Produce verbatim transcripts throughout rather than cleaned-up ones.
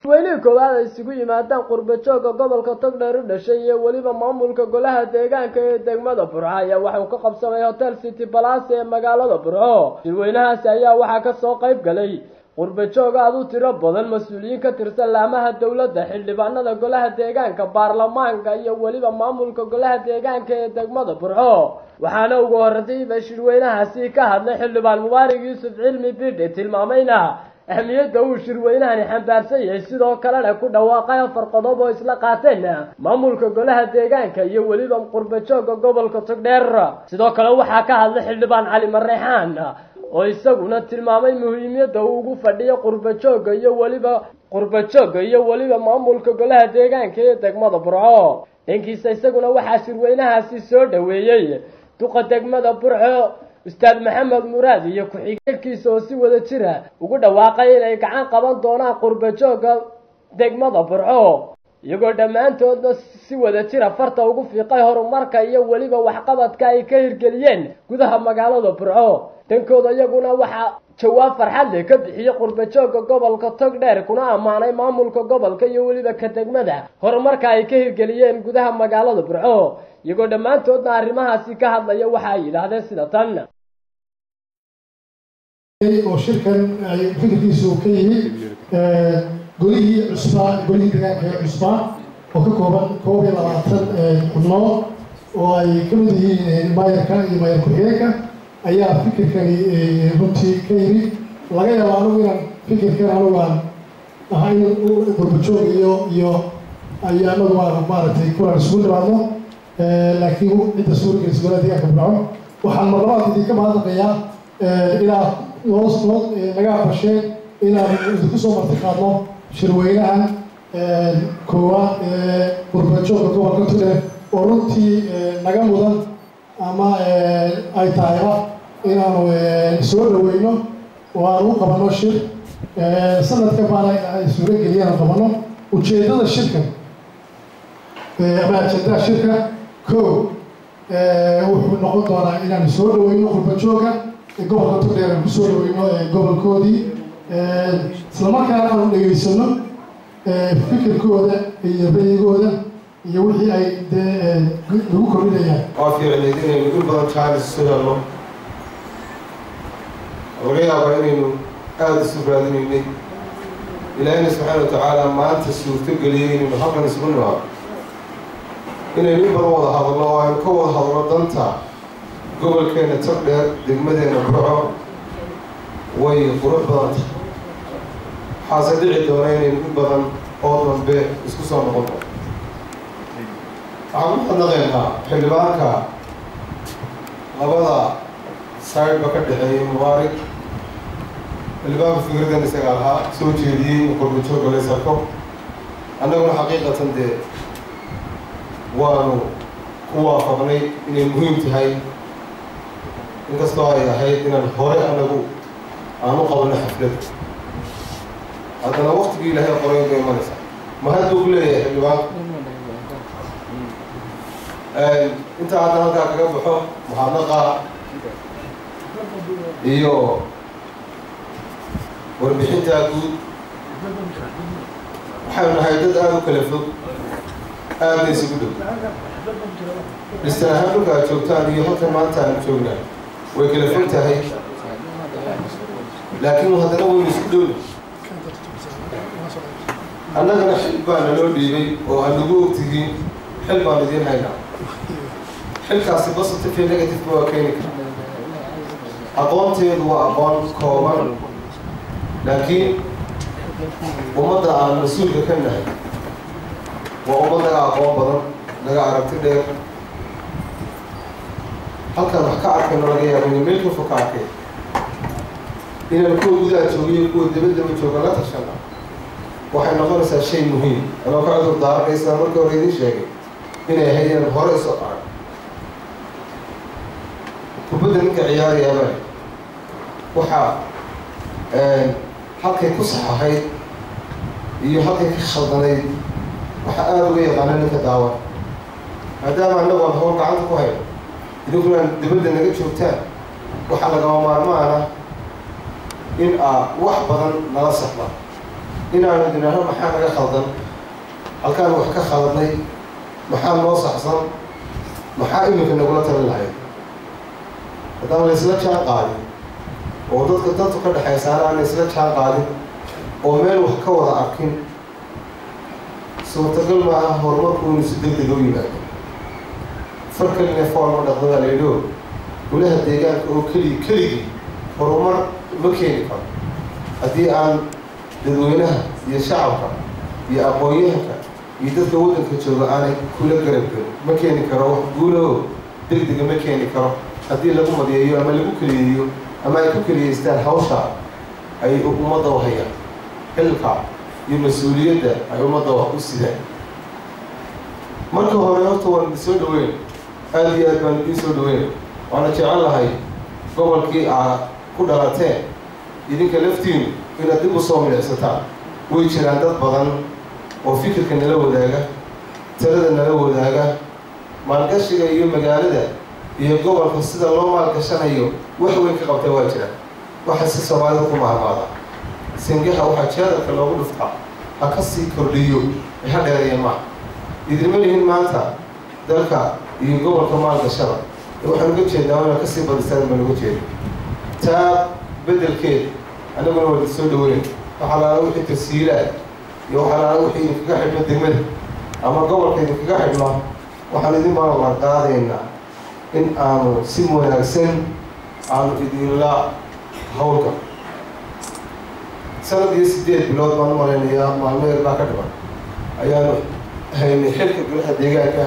weli koowaad ay isugu yimaadaan qurbajooga gobolka Togdheer u dhashay iyo waliba maamulka golaha deegaanka ee degmada Burco ayaa waxa uu ka qabsamay Hotel City Palace ee magaalada Burco. Shirweynahaasi ayaa waxa ka soo qayb galay qurbajooga aad u tiro badan mas'uuliyiin ka tirsan laamaha dawladda, xildhibaanada golaha deegaanka, baarlamaanka iyo waliba maamulka golaha deegaanka ee degmada Burco. waxaana ugu horreeyay shirweynahaasi ka hadlay xildhibaan Mubaarak Yuusuf Cilmi Bidhe tilmaamayna ahmiyadda uu shirweynahani xambaarsan yahay sidoo kalena ku dhawaaqay afar qodob oo isla qaateen maamulka golaha deegaanka iyo waliba qurbajooga gobolka Togdheer. sidoo kale waxaa ka hadlay xildhibaan Cali Marreexaan oo isaguna tilmaamay muhiimadda uu ugu fadhiyo qurbajooga iyo waliba qurbajooga iyo waliba maamulka golaha deegaanka ee degmada Burco. dhankiisa isaguna waxaa shirweynahaasi soo dhaweeyay duqa degmada Burco Ustaad Maxamed Muraad iyo ku-xigeenkiisa oo si wada jira ugu dhawaaqay inay gacan qaban doonaan qurbajooga degmada Burco, iyagoo dhammaantoodna si wada jira farta ugu fiiqay horumarka iyo waliba waxqabadka ay ka hirgeliyeen gudaha magaalada Burco. dhankooda iyaguna waxaa jawaab farxad leh ka bixiyay qurbajooga gobolka Togdheer kuna amaanay maamulka gobolka iyo waliba ka degmada horumarka ay ka hirgeliyeen gudaha magaalada Burco, iyagoo dhammaantoodna arrimahaasi ka hadlaya waxa ay yiraahdeen sida tan. oo shirkan ay fikirkiisu ka yimid golihii cusbaa golihii deegaanka ee cusbaa oo ka kooban koob iyo labaatan xubnood oo ay ka mid yihiin maayarka iyo maayar ku-xigeenka ayaa fikirkani runtii ka yimid. laga yaabo anigu inaan fikirkan anigu aan ahayn qurbajoog iyo iyo ayaa anagu maaragtay kulan isugu dhibaadno laakiin cidda suurgelisa golaha deegaanka Burco waxaan marlabaad idinka mahadnaqayaa inaad noos nood naga aqbasheen inaan idinku soo marti qaadno shirweynahan koowaad ee qurbajooga gobolka Togdheer oo runtii naga mudan ama ay tahayba inaanu soo dhaweyno oo aan u qabanno shir sanadka baana ay suurageliyaan qabanno. ujeedada shirka ama ajendaa shirka koow wuxuu noqon doonaa inaan soo dhaweyno qurbajooga gobolka Togdheer aan ku soo dhaweyno gobolkoodii isla markaana aanu dhegaysano fikirkooda iyo ra'yigooda iyo wixii ay dee lagu kordhinayaan. waa fiicneyd inaynu in badan jaalis isu helno, laga yaabaa inaynu aada isu raadinaynay. ilaahina subxaana wa tacaala maanta suurto geliyey inaynu halkan isugu nimaado inaynu in badan wada hadalno oo aynu ka wada hadlo danta gobolkeena Togdheer degmadeena Burco way qurux badan tahay. waxaase dhici doona inaynu in badan oo dambe isku soo noqono. waxaan ku xadnaqaynaa xildhibaanka labada saydba ka dhexeeyay Mubaarak. xildhibaanka fikirdan isaga ahaa soo jeediyey in qurbajooga la sarko, annaguna xaqiiqatan dee waanu ku waafaqnay inay muhiim tahay, inkastoo ay ahayd inaan hore anagu aan u qabanno xaflad. haddana waktigii ilaahay qoray bay imanaysaa. ma hadduu ku leeyahay xildhibaanku intaa haddan halkaa kaga baxo muxaadaqa iyo warbixintaa guud. waxaynu nahay dad aada u kala fog, aadna isugu dhow. dhistan ahaan dhulka aad joogtaan iyo halkan maanta aan joognaa way kala fog tahay, laakiin haddana waynu isku dhow. annagana xil baa naloo dhiibay oo aan nagu ogtihiin xil baan idiin haynaa. xilkaasi positive iyo negative waa keeni kara. aqoonteedu waa aqoon kooban, laakiin ummadda aan mas-uulka ka nahay waa ummad naga aqoon badan, naga aragti dheer. halkan wax ka arkayno laga yaabo inay meel ka fog ka arkay. inaan kuwa gudaha joogiyo kuwa dabaddaba jooga la tashana waxay noqonaysaa shay muhiim. anoo ka cudur daaranaysaa marka hore idiin sheegay inay ahayd inaan hore isoo arag. kubadda ninka ciyaarayaaba waxaa halkay ku sax ahayd iyo halkay ka khaldanayd waxaa aada uga yaqaana ninka daawan. maadaama annagu aan hawl gacanta ku hayno idinkunaan dibadda naga joogtaan, waxaa lagama maarmaana in aa wax badan nala saxda. inaanu idinaaho maxaa naga khaldan halkaan wax ka khaladnay maxaa noo saxsan maxaa iminka nagula talin lahayd haddaan la isla jaan qaadin oo dadka dadku ka dhexaysaana aan la isla jaan qaadin oo meel wax ka wada arkin suurtagal maaha horumarku inuu si deg deg u yimaado farkalina foolma dhaqdada laydhoo golaha deegaanka oo keligi keligii horumar ma keeni karo haddii aan dadweynaha iyo shacabka iyo aqoon-yahanka iyo dadka waddanka jooga aanay kula garabgelin ma keeni karo wax guulaho deg dega ma keeni karo haddii lagu madiyeeyo ama lagu keliyeeyo ama ay ku keliyeystaan hawsha ay ummadda u hayaan xilka iyo mas-uuliyadda ay ummadda wax u sidaan marka hore horta waan idin soo dhaweyn aada iyo aad baan idiin soo dhaweyn waana jecel lahay gobolkii aad ku dhalateen idinka laftiinu inaad dib u soo milicsataan way jiraan dad badan oo fikirka nala wadaaga talada nala wadaaga maalgashiga iyo magaalada iyo gobolka sida loo maalgashanayo wax weyn ka qabtay waa jiraan waxa si soomaalida ku mahmaada singaha waxaa jeedalka loogu dhuftaa ha ka sii kordhiyo ee ha dheereeya maaha idinma lihin maanta dalka iyo gobolka maalgashada ee waxaan uga jeednaa inaa kasii badistaan baan uga jeeda taa beddelkeed annaguna waa idin soo dhaweyn waxaa laala wixii tasiilaad iyo waxaa laala wixii idinkaga xidhno degmada ama gobolka idinkaga xidhno waxaan idin maalan qaadaynaa in aanu si wanaagsan aanu idinla hawlka sanad iyo siddeed bilood baan u malaynayaa maalmo yar baa ka dhiban ayaanu haynay xilka golaha deegaanka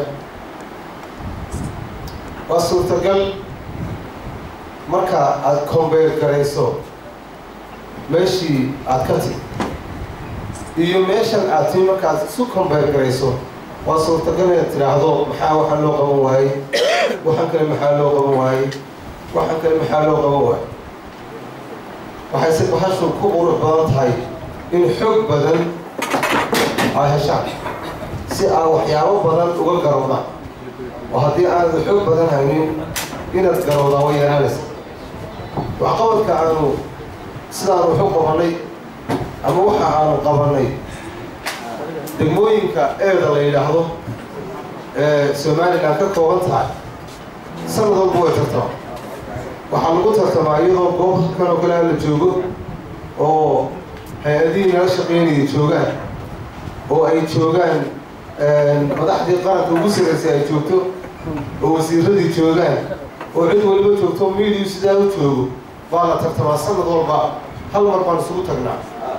waa suurtagal marka aada combeer garayso meeshii aada ka timi iyo meeshan aad timi markaad isu combeer garayso waa suurtagal inaad tidhaahdo maxaa waxaan loo qaban waayey waxaan kale maxaa loo qaban waayey waxaan kale maxaa loo qaban waayey waxayse bahashu ku qurux badan tahay in xoog badan ay heshaan si aan waxyaabo badan uga garowdaan oo haddii aanad xoog badan haynin inaad garowdaan way yaraanaysa waxqabadka aanu sidaan wuxu qabannay ama waxa aanu qabannay degmooyinka eeda la yidhaahdo ee somalilan ka kooban tahay sanad walba way tartamaa waxaa lagu tartamaa iyadoo goob halkan oo kale la joogo oo hay-adihii nala shaqeynaya joogaan oo ay joogaan madaxdii qaranka ugu saraysay ay joogto oo wasiiradii joogaan oo cid waliba joogto miidiyu sidaa u joogo baa la tartamaa sanad walba hal mar baan isugu tagnaa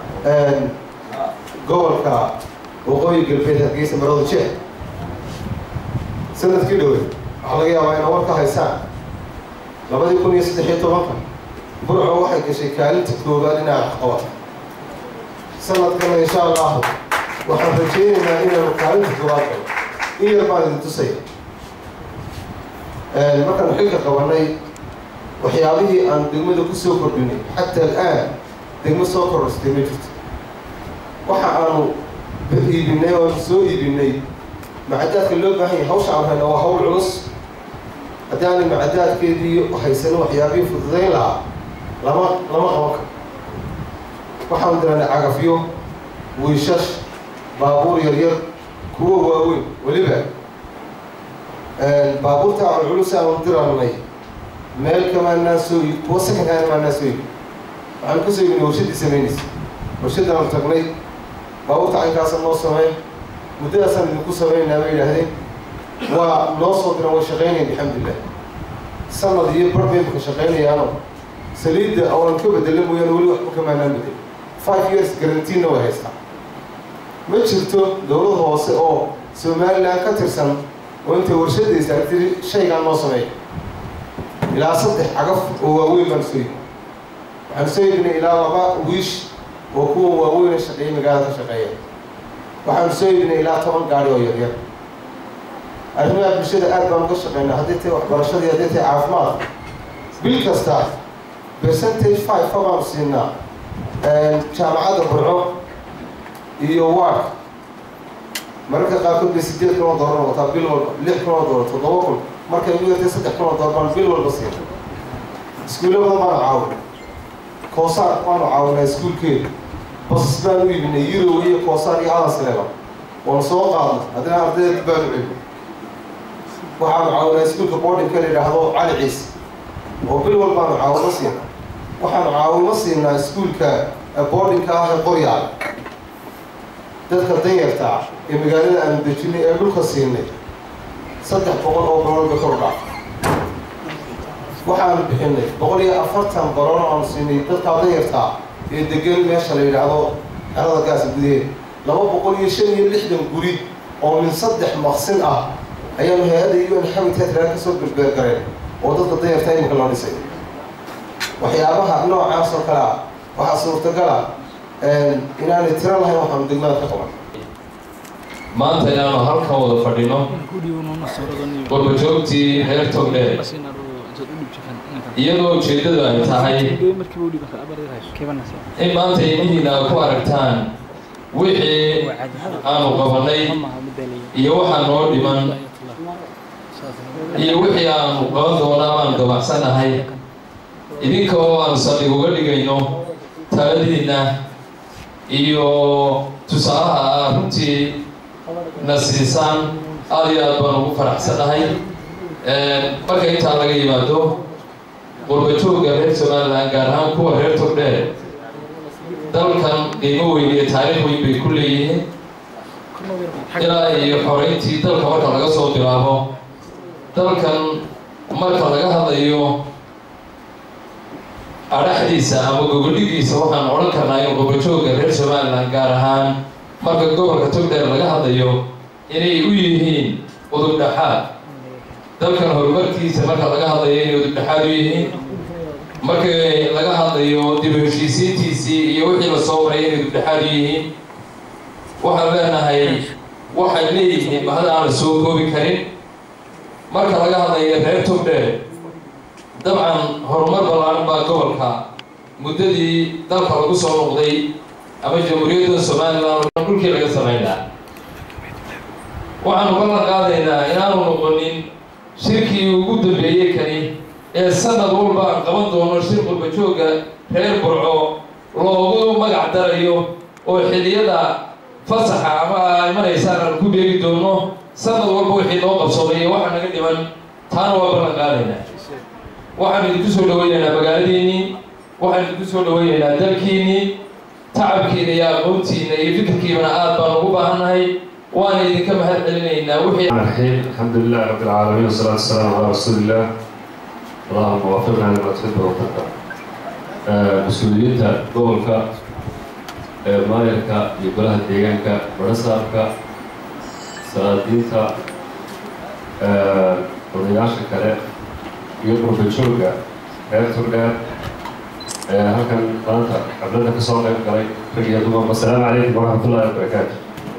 gobolka waqooyi galbeed hargeysa marooda jeex sanadkii dhowey waxaa laga yaabaa inaa war ka haysaan labadii kun iyo saddex iyo tobanka burco waxay gashay kaalinta koobaad dhinaca waxqabad sanadkana insha allahu waxaan rajeynaynaa inaanu kaalinta koobaad galo in yar baan idin tusaya markaanu xilka qabanay waxyaabihii aan degmada ku soo kordhinay xataa al-aan degmo soo kororstay ma jirto waxa aanu iibinay oo aanu soo iibinay macadaadka loo baahan yahay hawsha aan hayna waa hawl culus haddii aanay macadaadkeedii haysano waxyaabihii fududayn lahaa lama lama qaban karo waxaanu diranay cagafyo wiishash baabuur yaryar kuwa waaweyn weliba baabuurta aan culus aanu diranay meel kamaanaa soo iib kuwa sakankaana maanaa soo iib waxaanu ka soo iibinay warshaddii samaynaysa warshaddaanu tagnay baabuurta caynkaasa noo sameyn muddadaasaan idinku samaynaynaa bay yidhaahdeen waa noo soo diran way shaqaynayn alxamdulilah sanad iyo bar bay maka shaqaynayaano saliidda oonan ka bedela mooyaane weli waxba kamaanaan bedel five years garantiina way haystaa ma jirto dowlad hoose oo somalilan ka tirsan oo intay warshadaysa artiri shaygaan noo sameeya ilaa saddex cagaf oo waaweyn baan soo iibin waxaan soo iibinay ilaa laba wiish oo kuwa waaweyna shaqeeya magaalada ka shaqeeya waxaanu soo iibinay ilaa toban gaari oo yaryar arrimaha bulshada aad baan uga shaqeynaa hadday tahay waxbarashadii hadday tahay caafimaadka bil kasta percentage five ka baanu siinaa jaamacadda burco iyo waard mararka qaarkood bay sideed kun oo doolar noqotaa bil walba lix kun oo doolar toddoba kun markay ugu yartay saddex kun oo doolar baan bil walba siina iskuulla badan baanu caawin koosaar waanu caawinaa iskuulkeeda basas baan u iibinay yurow iyo koosaan iyo adas leeba waanu soo qaadnay haddana ardayda dib baan u celin waxaanu caawinaa iskuulka boardingka la yidhaahdo cali ciise oo bil walbaanu caawimo siinaa waxaanu caawimo siinaa iskuulka boardingka ah ee qoryaal dadka danyarta ah ee magaalada aanu dejinay ee dhulka siinay saddex boqol oo baroolba kordha waxaanu bixinay boqol iyo afartan barool aanu siinay dadka danyarta ah ee degan meesha la yidhaahdo xerada gaasa gudaheeda laba boqol iyo shan iyo lixdan guri oo min saddex maqsin ah ayaanu hay-adda u n habitat ka soo berbeergareen oo dadka danyarta imika loo dhisay waxyaabaha noocaas oo kale ah waxaa suurtagala inaanay tiro lahayn waxaanu degmada ka qaban maanta inaanu halkan wada fadhino qurbajoogtii reer togdheer iyadoo ujeeddadu ay tahay in maanta inihiina ku aragtaan wixii aanu qabannay iyo waxaa noo dhiman iyo wixii aanu qaban doonaa aanu dabacsanahay idinka oo aanu saldhig uga dhigayno taladiinna iyo tusaalaha ah runtii na siisaan aada iyo aad baan ugu faraxsanahay marka intaa laga yimaado qurbajoogga reer somalilan gaar ahaan kuwa reer togdheer dalkan qiimo weyn iyo taariikh weyn bay ku leeyihiin ilaa iyo xoreyntii dalka marka laga soo bilaabo dalkan marka laga hadlayo adhaxdiisa ama goboldhigiisa waxaan odhan karnaa in qurbajoogga reer somalilan gaar ahaan marka gobolka togdheer laga hadlayo inay u yihiin udubdhaxaad dalkan horumarkiisa marka laga hadlayo inay udubdhaxaad u yihiin marka laga hadlayo dib u heshiisiintiisii iyo wixii la soo maray inay udubdhaxaad u yihiin waxaan leenahay waxay leeyihiin bahda aan la soo koobi karin marka laga hadlayo reer togdheer dabcan horumar ballaaran baa gobolka muddadii dalka lagu soo noqday ama jamhuuriyadda somalilan dhulkii laga samaynaa waxaanu ballan qaadaynaa inaanu noqonin shirkii ugu dambeeyey kani ee sanad walba aan qaban doono shir qurbajoogga reer burco loogu magac darayo oo xilliyada fasaxa ama aa imanaysaan aan ku beegi doono sanad walba wixii noo qabsoomay iyo waxaa naga dhiman taana waa ballan qaadaynaa waxaan idinku soo dhawaynaynaa magaaladiinnii waxaan idinku soo dhawaynaynaa dalkiinnii tacabkiina iyo aqoontiina iyo fikirkiibana aad baan ugu baahannahay waana idinka mahad celinaynaa wixii الحمد لله رب العالمين والصلاة والسلام على رسول الله اللهم وفقنا لما تحب وترضى مسؤوليتها gobolka maayarka iyo golaha deegaanka barasaabka salaadiinta odayaasha kale iyo qurbajoogga reer togdheer halkan maanta xafladda ka soo qayb galay rag iyo dumarba asalaamu calaykum waraxmatullahi wabarakaatu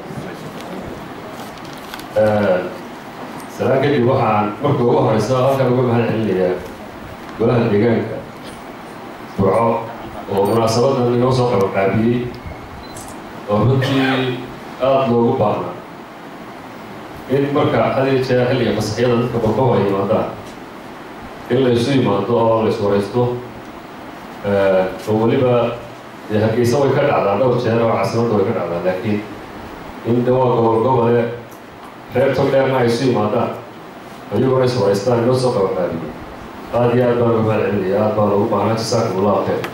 salaan kadib waxaan marka ugu horeysa halkan uga mahad celinayaa golaha deegaanka burco oo munaasabadan inoo soo qabanqaabiyey oo runtii aada loogu baahnaa in marka had iyo jeer xilliga fasaxyada dadka qurbahu ay yimaadaan in la isu yimaado oo la iswaraysto oo weliba dee hargeysa way ka dhacdaa dhowr jeer oo caasimadda way ka dhacdaa laakiin in dawaa gobol gobole reer togdheerna ay isu yimaadaan ayaguna iswaraystaan inoo soo qabanqaabiyey aada iyo aad baan uga mahad celinaya aad baan ugu baahnaa jasaakum allahu khayr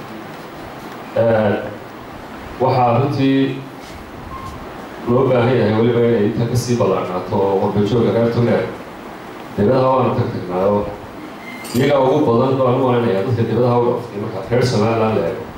waxaa runtii loo baahan yahay weliba inay inta kasii ballaarnaato oo qurbajoogga reer togdheer dibadaha waanu tag tagnaayo iyagaa ugu badan baan u malaynayaa dadka dibadaha u dhaftay marka reer somaliland la eego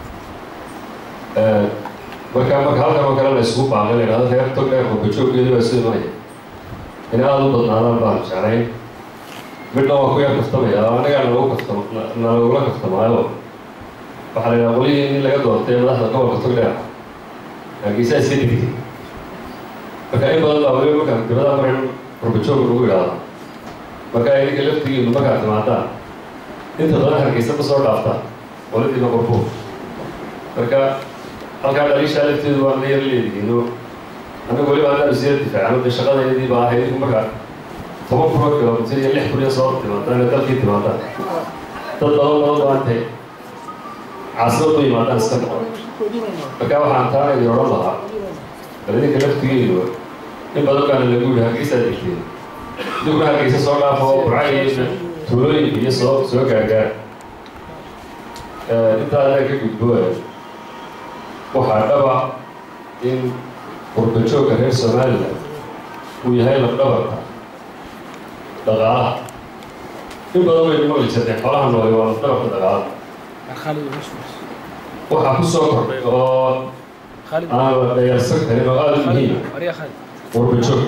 marka marka halkan oo kale la isugu baaqay la yidhahdo reer togdheer qurbajooggeedu baa isu imanaya in aada u badnaadaan baanu jeclayn midna waa ku yar kaftamaya annagaa nalagu kaftam nalagula kaftamaayo waxaa la yidhaha qolihii in laga doortay madaxda gobolka togdheer hargeysaa iska digtay marka in badan baa weliba markaan dibadaha marin qurbajoogga lagu yidhaahdo marka idinka laftigiinu markaad timaadaan inta badan hargeysa ma soo dhaaftaan qoladiina qurbo marka halkaa dhaliishaa lafteedu waan la yar leedihiino annagu weliba haddaan isiyar difaacno dee shaqadeedii baa ahayd idinku markaa toban kun oo kilomitir iyo lix kun iyo soo timaadaan ee dalkii timaadaan dad badan badan baan tahay caasimad u yimaadaan iska noqon marka waxaan taana idin odhan lahaa bal idinka laftigeedu in badan baana lagu yihi hargeysaa degteen idinkuna hargeysa soo dhaafo burca iyo tuulooyinka iyo soo soo gaargaar intaa adaa ka gudbo waxaa dhaba in qurbajoogga reer somalilan uu yahay lafdhabarka dhaqaalaha in badan baynu maqli jirnay xoolaha noole waa lafdhabarka dhaqaalaha waxaa ku soo kordhay oo aan la dhayarsan karin oo aada u muhiima qurbajoog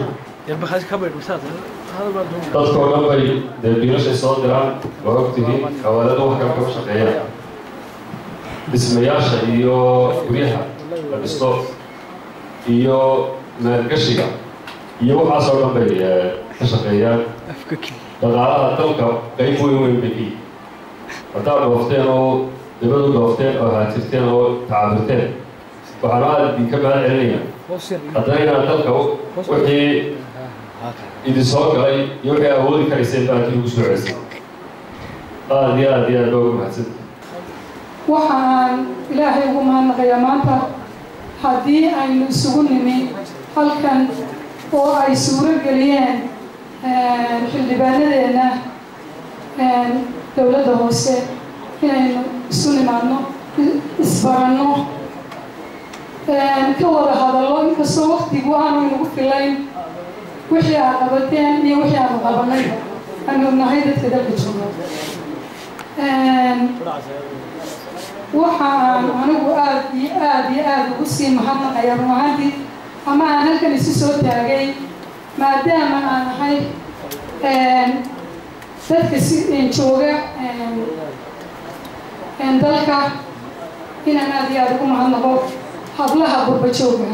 dadkoo dhan bay dee biilashay soo diraan waa ogtihiin xawaalada wax kale kama shaqeeyaan dhismayaasha iyo guryaha la dhisto iyo maalgashiga iyo waxaasoo dhan bay ka shaqeeyaan dhaqaalaha dalka qayb weyn weyn bay ka yihin haddaad dhoofteen oo dibad u dhoofteen oo haajirteen oo tacabirteen waxaana aada idinka mahad celinaya haddana inaad dalka wixii idin soo galay iyo wixii awoodi karayseen baa dib ugu soo celisay aada iyo aada iyo aad baa ugu mahadsanta waxaan ilaahay ugu mahadnaqayaa maanta haddii aynu isugu nimi halkan oo ay suuro geliyeen xildhibaanadeenna dowladda hoose inaynu isu nimaadno isbaranno ka wada hadallo inkastoo waktigu aanu inagu filayn wixii aad qabateen iyo wixii aanu qabanay aanu ognahay dadka dalka jooga waxaan anigu aada iyo aada iyo aada ugu sii mahadnaqaya run ahaantii ama aan halkan isu soo taagay maadaama aan ahay dadka si jooga dalka inaan aada iyo aada ugu mahadnaqo hablaha qurbajooga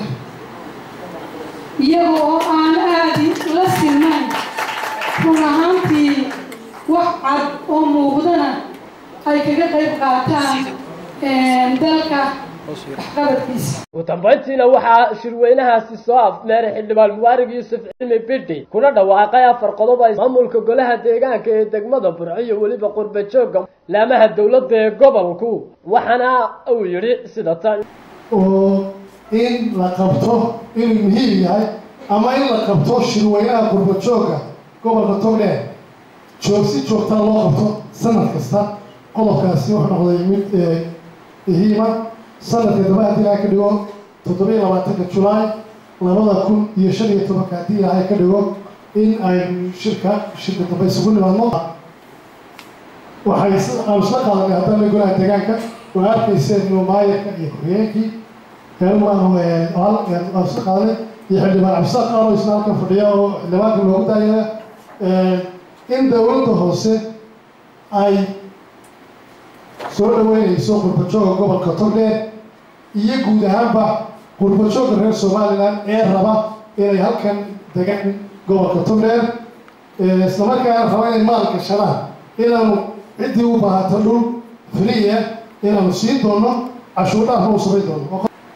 iyaga oo aan aadi la sinnayn run ahaantii wax cad oo muuqdana ay kaga qayb qaataan dalka waxqabadkiisa ugu dambayntiina waxaa shirweynahaasi soo afmeeray xildhibaan mubaarak yuusuf cilmi bidhi kuna dhawaaqay afar qodob ay maamulka golaha deegaanka ee degmada burco iyo weliba qurbajoogga laamaha dowladda ee gobolku waxaana uu yidhi sida tan oo in la qabto inuu muhiim yahay ama in la qabto shirweynaha qurbajoogga gobolka togdheer joogsi joogtaa loo qabto sanad kasta qodobkaasi wuxuu noqday mid muhiima sanadka daba haddii ilahay ka dhigo toddobiyo labaatanka julaay labada kun iyo shan iyo tobanka haddii ilahay ka dhigo in aynu shirka shirka dambe isugu nimaadno waxay aanu isla qaadanay haddana golaha deegaanka waa arkayseen inuu maayarka iyo ku-xigeenkii aanu isla qaadanay iyo xildhibaan cabdisaaq aano isna halkan fadhiya oo xildhibaanka loogu daayana in dowladda hoose ay soo dhaweynayso qurbajoogga gobolka togdheer iyo guud ahaanba qurbajoogga reer somalilan ee raba inay halkan degaan gobolka togdheer islamarkaana raba inay maal gashadaan inaanu ciddii u baahato dhul friya inaanu siin doono cashuur dhaafna u samayn doono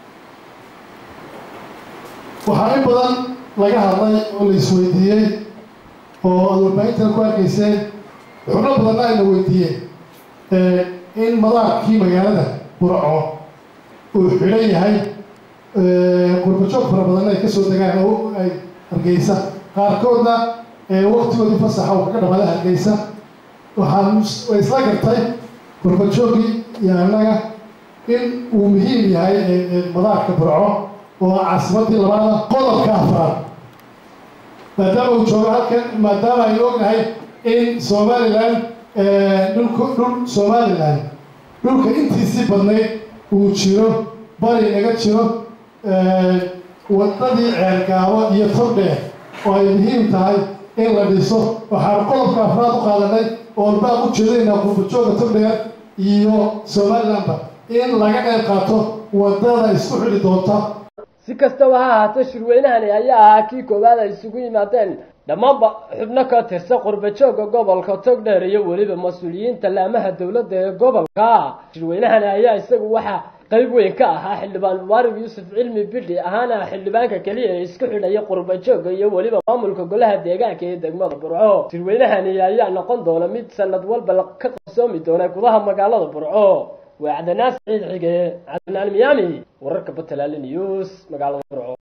waxaa in badan laga hadlay oo la isweydiiyey oo aad warbaahintan ku arkayseen xubno badanna ayna weydiiyeen in madaarkii magaalada burco uu xidhan yahay qurbajoog fara badanna ay kasoo degaan oo ay hargeysa qaarkoodna waktigoodii fasaxa uu kaga dhamaada hargeysa waxaan way isla gartay qurbajoogii iyo annaga in uu muhiim yahay madaarka burco oo caasimadii labaada qodobka afraad maadaama uu joogo halkan maadaama aynu ognahay in somalilan dhulka dhul somalilan dhulka intiisii badnayd uu jiro bari naga jiro wadadii ceergaabo iyo togdheer oo ay muhiim tahay in la dhiso waxaanu qodobka afraad u qaadanay oon baaq u jeedinaynaa qurbajoogga togdheer iyo somalilanba in laga qayb qaato wadada isku xidhi doonta si kastaba ha ahaatee shirweynahani ayaa ahaa kii koowaad ay isugu yimaadeen dhammaanba xubno ka tirsan qurbajoogga gobolka togdheer iyo weliba mas-uuliyiinta laamaha dowladda ee gobolka shirweynahani ayaa isagu waxaa qayb weyn ka ahaa xildhibaan mubaarak yuusuf cilmi bidhi ahaana xildhibaanka keliya ee isku xidhaya qurbajoogga iyo weliba maamulka golaha deegaanka ee degmada burco shirweynahani ayaa noqon doona mid sanad walba ka qabsoomi doona gudaha magaalada burco وعدناس عيد حقه عدنان ميامي وركب التلال نيوز مقالة برعو